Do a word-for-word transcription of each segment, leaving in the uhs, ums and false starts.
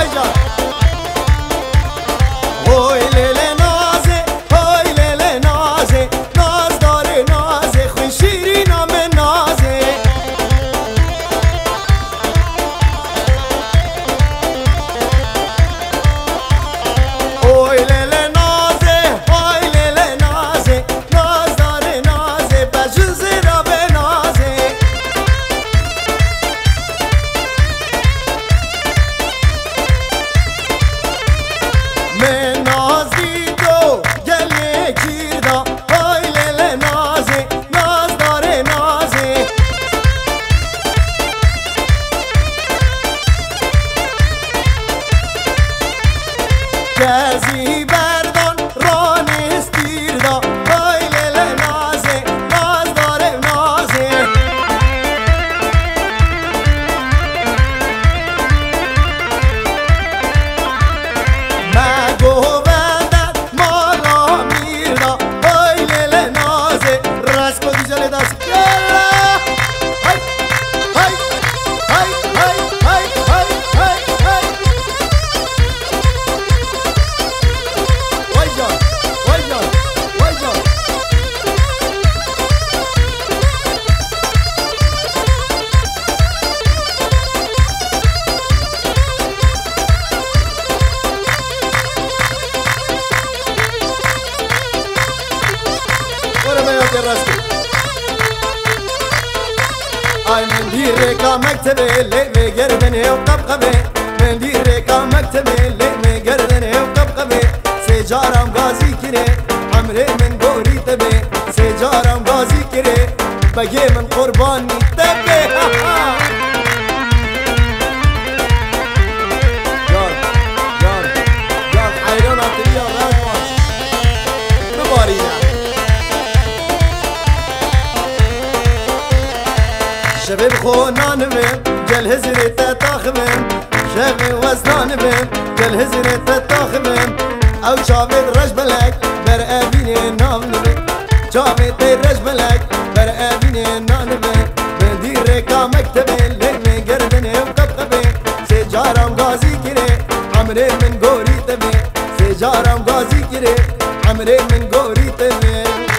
وای جان وای لیله نازه وای لیله نازه ناز داره نازه خوی شیری نام نازه وای لیله نازه وای لیله نازه ناز داره نازه بجن زیرا به نازه من ناز دیدو گل یکی دا وای لیله نازه ناز داره نازه گزی بردان رانست دیر دا وای لیله نازه ناز داره نازه مگو بندن مالا میردا وای لیله نازه رسکو دیجاله دست یالا های های های های های های های های وای جان وای جان وای جان برو میاد راستی ay من دیرکا مکتبه لی گردنه و قبقبه من دیرکا مکتبه لی گردنه و قبقبه سجارم غازی کره عمره من گوری تبه سجارم غازی کره بگه من قربانی تبه جان جان جان حیران اتریا غازوان ببارینا شباب خونان بم جل هزري تتاخمم شباب وزنان بم جل هزري تتاخمم او شابد رج بلك بر ابيني نام نبم شابد رج بلك بر ابيني نام نبم بدير كا مكتبه لمي گردنه وقبقبه سجارم غازي كره عمري من غوري تبه سجارم غازي كره عمري من غوري تبه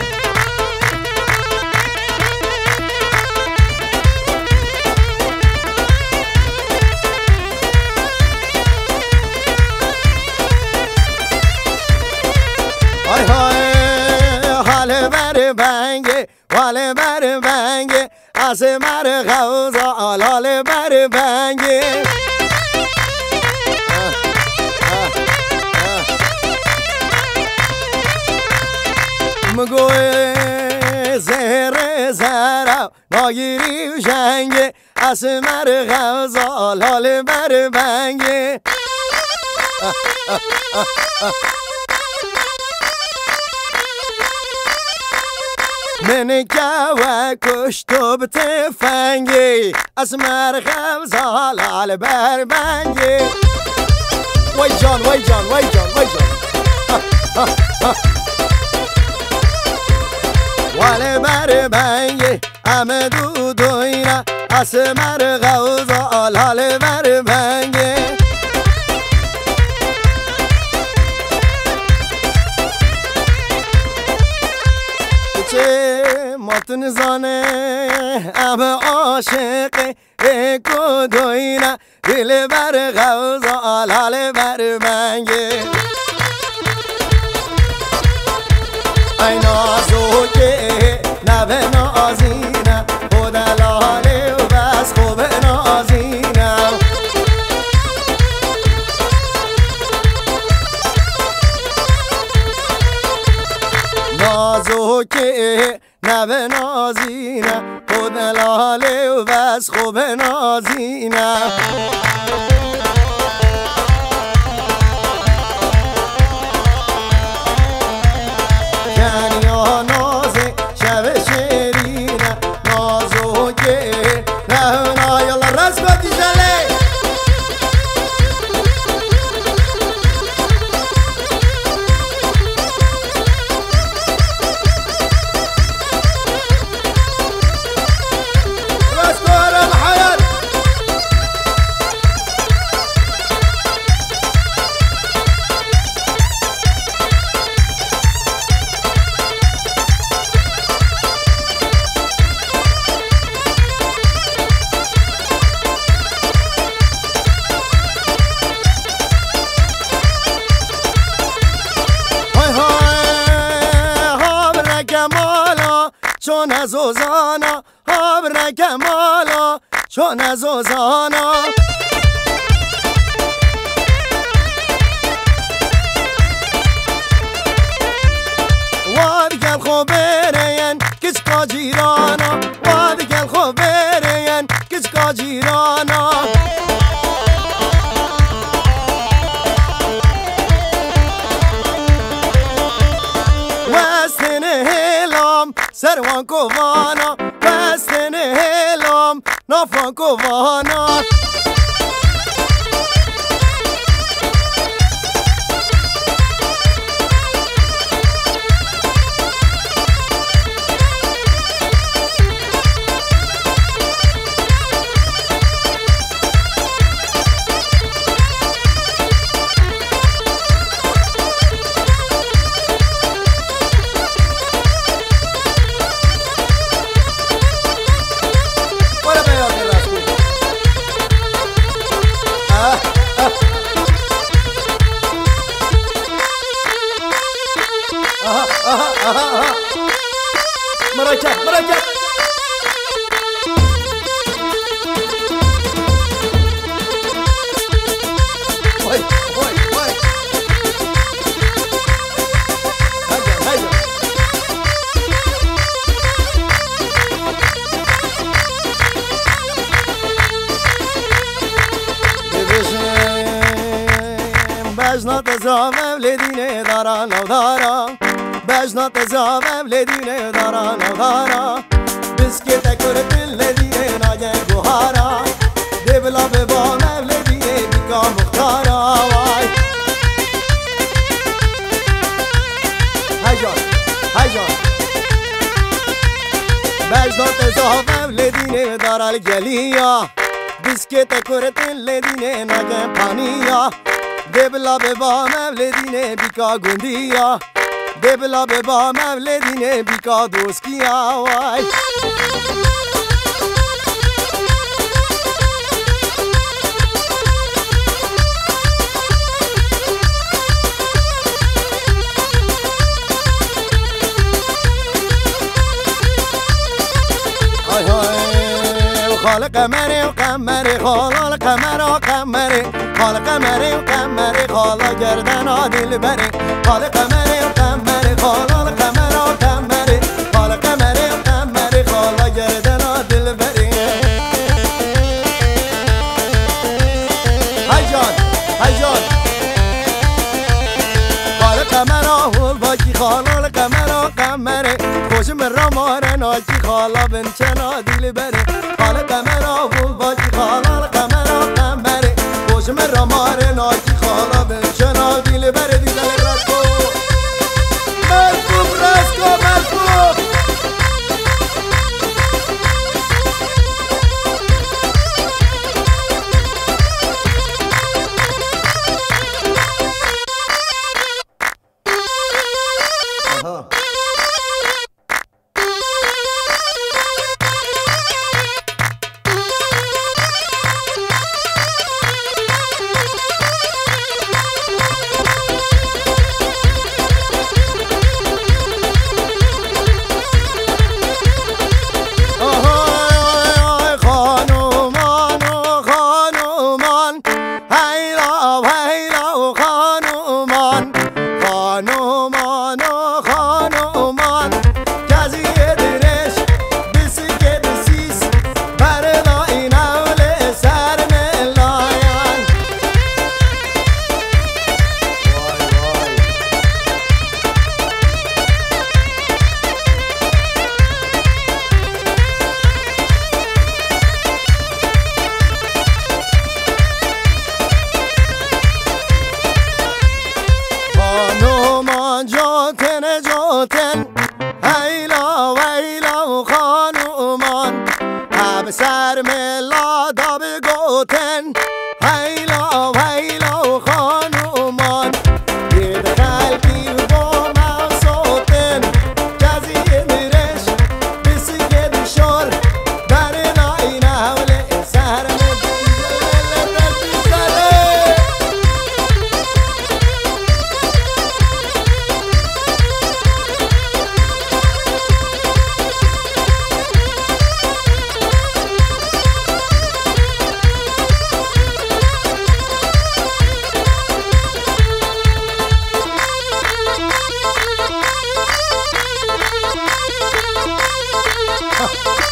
های های حال بر بنگه حال بر بنگه از مر خوزا حال بر بنگه مگوی زهر زهرا ناگیری و جنگه از مر خوزا حال بر بنگه من کوا کشتو به تفنگی از مرخم زالال بر بنگی وای جان وای جان وای جان وای جان وال بر بنگی امدو دوینا از مرخم زالال بر بنگی ماتون زانه اب عاشق اکو دوینا دل بر غوزا آلال بر منگه ای نازو که نبه نازینه خود لاله و بس خوب نازینه نازو که نبه نازینه خود لاله و بس خوب نازینه کنیا نازه شب شیرینه نازو که نه نه یالا رز بدی جله زوزانا هابر کمالا چون زوزانا واد گل خو برین کچ کا جیرانا واد گل خو برین کچ کا جیرانا وستن هلام سروان کوانا وستن هلام نافان کوانا مركب مركب وي وي وي هيا هيا بجنا تزامم لدينه دارا نو دارا بجنا تزامم لدينه دارا نو دارا بسكي تكرت لدينه ناجي بوهارا دبلا ببامم لدينه بكا مختارا واي هيجان هيجان بجنا تزامم لدينه دارا الجلية بسكي تكرت لدينه ناجي بانية دبلا ببا مولدینه بیکا گندیا دبلا ببا مولدینه بیکا دوستیا وای های های خالق مری و قمری خالق قمر و قمری خالق مری و قمری خالا گردن آدیل بری خالق مری و قمری خالا قمر و قمری خالق مری و قمری خالا گردن آدیل بری های جان های جان خالق قمر آهول باکی خالا قمر و قمری خوشم رمار ناکی خالا بنچن آدیل بری خالق قمر آهول باکی خالا قمر و قمری خوشم رمار ناکی خالا بنچن آدیل بری دیدل رسکو مرکوب رسکو مرکوب سر ملا دا بگوتن هیلا هیلا خانومان یه خلقی با مغزوتن جزیه میرش بسی که دشار در ناین حوله سر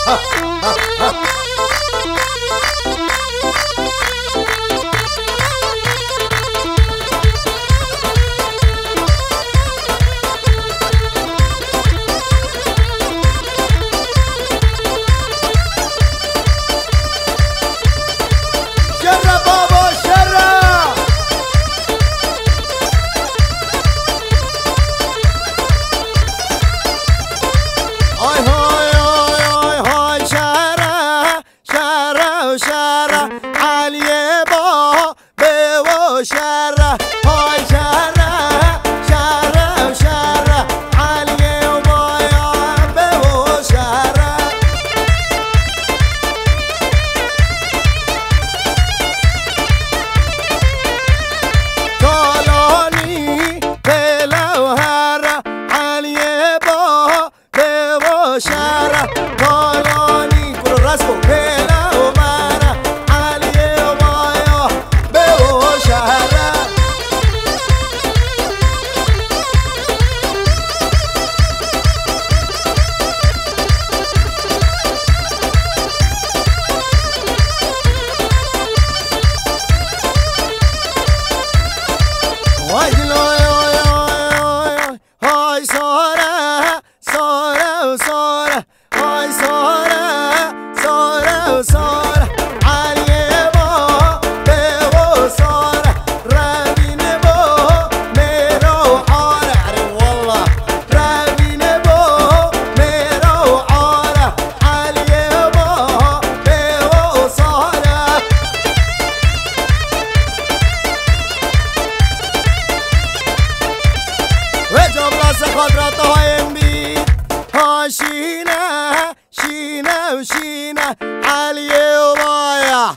شينا شينا وشينا علي وضايع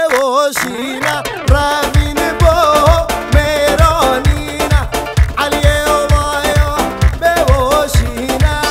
بوشينا رابين بو ميرانينا علي وضايع بوشينا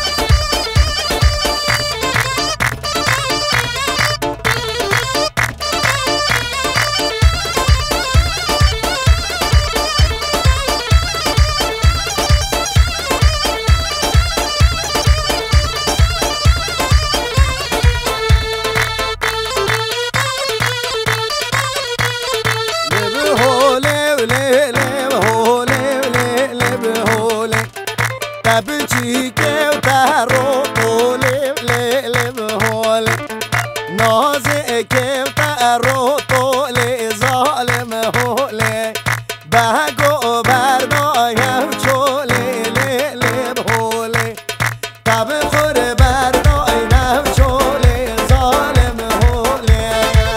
تبجي كيو تهرو طولي لي لي بهولي نازي كيو تهرو طولي ظالم هولي بهجو بردايا وشولي لي لي بهولي تبخور بردايا وشولي ظالم هولي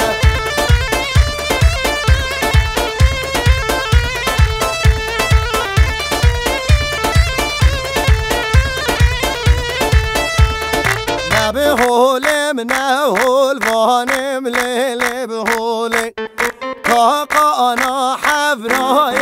بهولي منهول فانم ليلي بهولي كاقانا حفراي